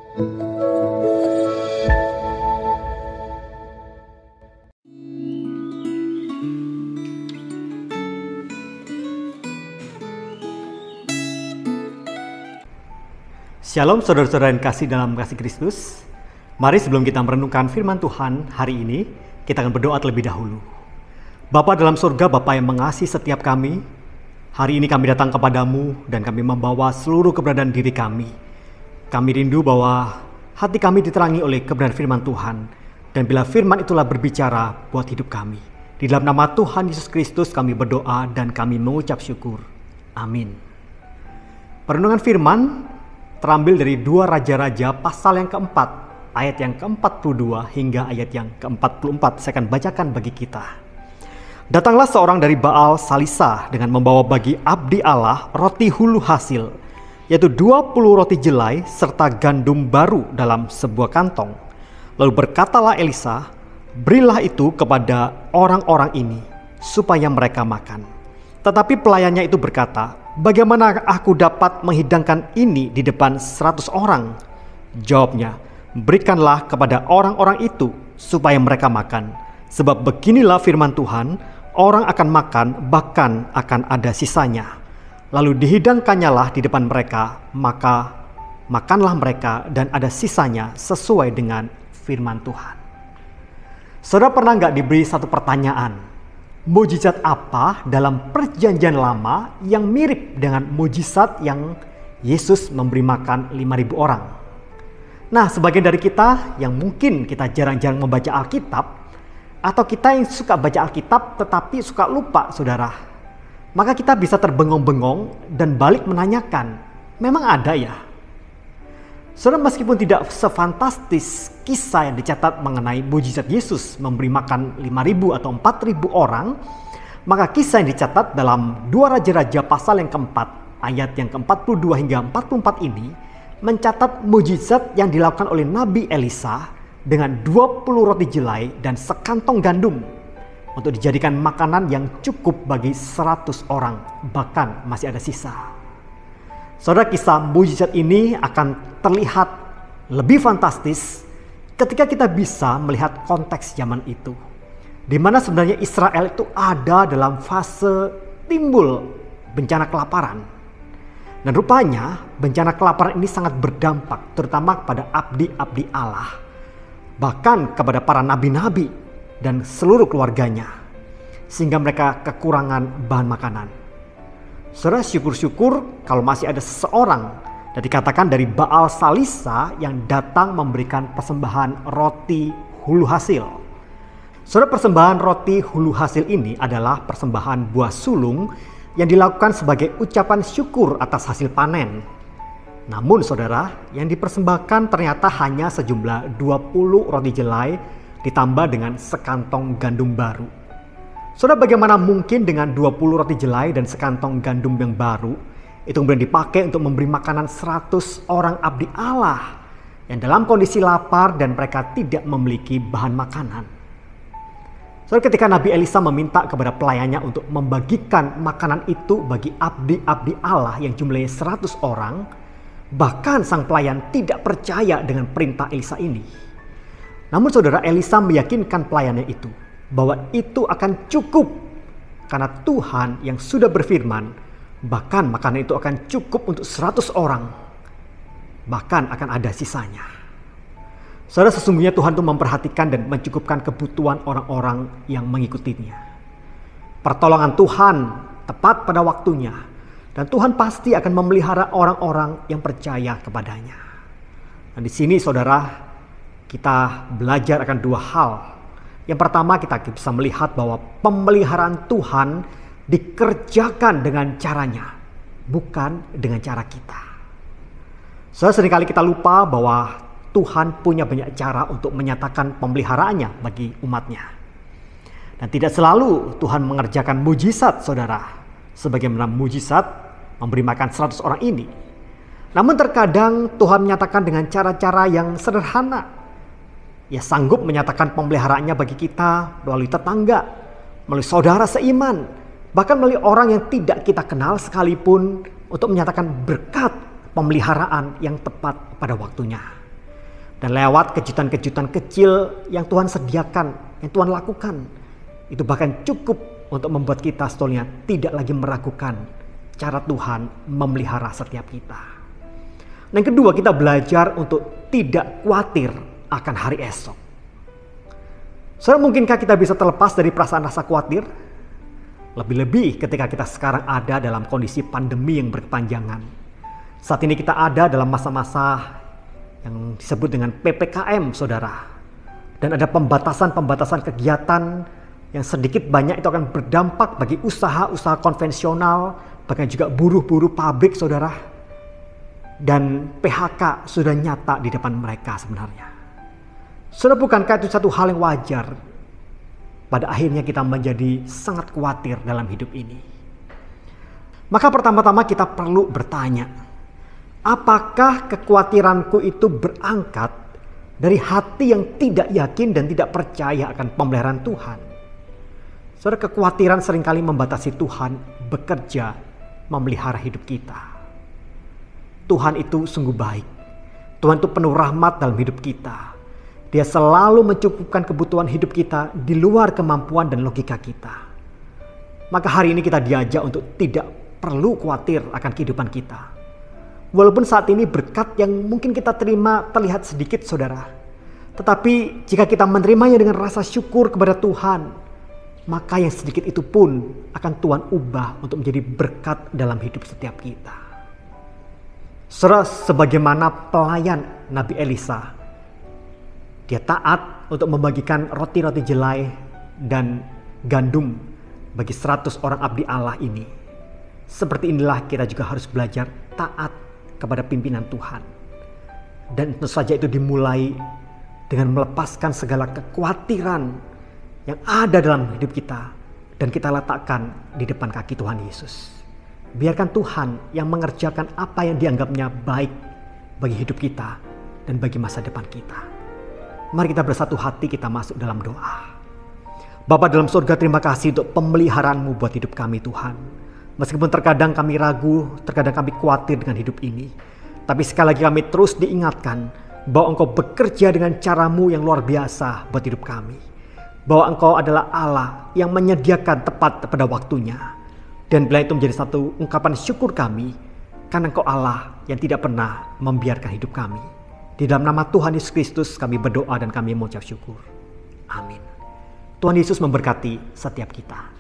Shalom saudara-saudara yang kasih dalam kasih Kristus. Mari sebelum kita merenungkan firman Tuhan hari ini, kita akan berdoa terlebih dahulu. Bapa dalam surga, Bapa yang mengasihi setiap kami, hari ini kami datang kepadamu dan kami membawa seluruh keberadaan diri kami. Kami rindu bahwa hati kami diterangi oleh kebenaran firman Tuhan, dan bila firman itulah berbicara buat hidup kami. Di dalam nama Tuhan Yesus Kristus kami berdoa dan kami mengucap syukur. Amin. Perenungan firman terambil dari 2 Raja-Raja pasal yang keempat, ayat yang ke-42 hingga ayat yang ke-44. Saya akan bacakan bagi kita. Datanglah seorang dari Baal Salisa dengan membawa bagi abdi Allah roti hulu hasil, yaitu 20 roti jelai serta gandum baru dalam sebuah kantong. Lalu berkatalah Elisa, berilah itu kepada orang-orang ini supaya mereka makan. Tetapi pelayannya itu berkata, bagaimana aku dapat menghidangkan ini di depan 100 orang? Jawabnya, berikanlah kepada orang-orang itu supaya mereka makan. Sebab beginilah firman Tuhan, orang akan makan bahkan akan ada sisanya. Lalu dihidangkannyalah di depan mereka, maka makanlah mereka dan ada sisanya sesuai dengan firman Tuhan. Saudara pernah nggak diberi satu pertanyaan? Mujizat apa dalam perjanjian lama yang mirip dengan mujizat yang Yesus memberi makan 5.000 orang? Nah, sebagian dari kita yang mungkin kita jarang-jarang membaca Alkitab, atau kita yang suka baca Alkitab tetapi suka lupa, saudara, maka kita bisa terbengong-bengong dan balik menanyakan, memang ada ya? Saudara, meskipun tidak sefantastis kisah yang dicatat mengenai mujizat Yesus memberi makan 5.000 atau 4.000 orang, maka kisah yang dicatat dalam 2 Raja-Raja pasal yang keempat, ayat yang ke-42 hingga 44 ini, mencatat mujizat yang dilakukan oleh Nabi Elisa dengan 20 roti jelai dan sekantong gandum untuk dijadikan makanan yang cukup bagi 100 orang, bahkan masih ada sisa. Saudara, kisah mujizat ini akan terlihat lebih fantastis ketika kita bisa melihat konteks zaman itu, di mana sebenarnya Israel itu ada dalam fase timbul bencana kelaparan. Dan rupanya bencana kelaparan ini sangat berdampak terutama kepada abdi-abdi Allah, bahkan kepada para nabi-nabi dan seluruh keluarganya, sehingga mereka kekurangan bahan makanan. Saudara, syukur-syukur kalau masih ada seseorang dan dikatakan dari Baal Salisa yang datang memberikan persembahan roti hulu hasil. Saudara, persembahan roti hulu hasil ini adalah persembahan buah sulung yang dilakukan sebagai ucapan syukur atas hasil panen. Namun saudara, yang dipersembahkan ternyata hanya sejumlah 20 roti jelai ditambah dengan sekantong gandum baru. Saudara, bagaimana mungkin dengan 20 roti jelai dan sekantong gandum yang baru itu kemudian dipakai untuk memberi makanan 100 orang abdi Allah yang dalam kondisi lapar dan mereka tidak memiliki bahan makanan. Saudara, ketika Nabi Elisa meminta kepada pelayannya untuk membagikan makanan itu bagi abdi-abdi Allah yang jumlahnya 100 orang, bahkan sang pelayan tidak percaya dengan perintah Elisa ini. Namun saudara, Elisa meyakinkan pelayannya itu bahwa itu akan cukup karena Tuhan yang sudah berfirman, bahkan makanan itu akan cukup untuk 100 orang, bahkan akan ada sisanya. Saudara, sesungguhnya Tuhan itu memperhatikan dan mencukupkan kebutuhan orang-orang yang mengikutinya. Pertolongan Tuhan tepat pada waktunya, dan Tuhan pasti akan memelihara orang-orang yang percaya kepadanya. Dan di sini saudara, kita belajar akan dua hal. Yang pertama, kita bisa melihat bahwa pemeliharaan Tuhan dikerjakan dengan caranya, bukan dengan cara kita. Saudara, seringkali kita lupa bahwa Tuhan punya banyak cara untuk menyatakan pemeliharaannya bagi umatnya. Dan tidak selalu Tuhan mengerjakan mujizat, saudara, sebagaimana mujizat memberi makan 100 orang ini. Namun terkadang Tuhan menyatakan dengan cara-cara yang sederhana. Ia sanggup menyatakan pemeliharaannya bagi kita melalui tetangga, melalui saudara seiman, bahkan melalui orang yang tidak kita kenal sekalipun, untuk menyatakan berkat pemeliharaan yang tepat pada waktunya. Dan lewat kejutan-kejutan kecil yang Tuhan sediakan, yang Tuhan lakukan, itu bahkan cukup untuk membuat kita sebetulnya tidak lagi meragukan cara Tuhan memelihara setiap kita. Dan yang kedua, kita belajar untuk tidak khawatir akan hari esok. Saudara, mungkinkah kita bisa terlepas dari perasaan rasa khawatir? Lebih-lebih ketika kita sekarang ada dalam kondisi pandemi yang berkepanjangan. Saat ini kita ada dalam masa-masa yang disebut dengan PPKM, saudara. Dan ada pembatasan-pembatasan kegiatan yang sedikit banyak itu akan berdampak bagi usaha-usaha konvensional, bahkan juga buruh-buruh pabrik, saudara. Dan PHK sudah nyata di depan mereka sebenarnya. Saudara, bukankah itu satu hal yang wajar? Pada akhirnya kita menjadi sangat khawatir dalam hidup ini. Maka pertama-tama kita perlu bertanya, apakah kekhawatiranku itu berangkat dari hati yang tidak yakin dan tidak percaya akan pemeliharaan Tuhan? Saudara, kekhawatiran seringkali membatasi Tuhan bekerja memelihara hidup kita. Tuhan itu sungguh baik. Tuhan itu penuh rahmat dalam hidup kita. Dia selalu mencukupkan kebutuhan hidup kita di luar kemampuan dan logika kita. Maka hari ini kita diajak untuk tidak perlu khawatir akan kehidupan kita. Walaupun saat ini berkat yang mungkin kita terima terlihat sedikit, saudara. Tetapi jika kita menerimanya dengan rasa syukur kepada Tuhan, maka yang sedikit itu pun akan Tuhan ubah untuk menjadi berkat dalam hidup setiap kita. Saudara, sebagaimana pelayan Nabi Elisa, dia taat untuk membagikan roti-roti jelai dan gandum bagi 100 orang abdi Allah ini. Seperti inilah kita juga harus belajar taat kepada pimpinan Tuhan. Dan tentu saja itu dimulai dengan melepaskan segala kekhawatiran yang ada dalam hidup kita dan kita letakkan di depan kaki Tuhan Yesus. Biarkan Tuhan yang mengerjakan apa yang dianggapnya baik bagi hidup kita dan bagi masa depan kita. Mari kita bersatu hati, kita masuk dalam doa. Bapa dalam surga, terima kasih untuk pemeliharaan-Mu buat hidup kami, Tuhan. Meskipun terkadang kami ragu, terkadang kami khawatir dengan hidup ini. Tapi sekali lagi kami terus diingatkan bahwa Engkau bekerja dengan cara-Mu yang luar biasa buat hidup kami. Bahwa Engkau adalah Allah yang menyediakan tepat pada waktunya. Dan bila itu menjadi satu ungkapan syukur kami, karena Engkau Allah yang tidak pernah membiarkan hidup kami. Di dalam nama Tuhan Yesus Kristus kami berdoa dan kami mengucap syukur. Amin. Tuhan Yesus memberkati setiap kita.